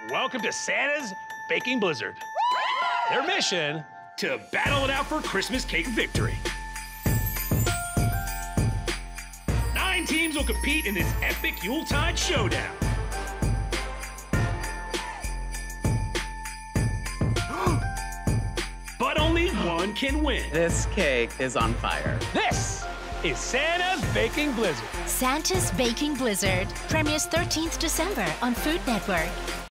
Welcome to Santa's Baking Blizzard. Their mission, to battle it out for Christmas cake victory. 9 teams will compete in this epic Yuletide showdown. But only one can win. This cake is on fire. This is Santa's Baking Blizzard. Santa's Baking Blizzard premieres 13th December on Food Network.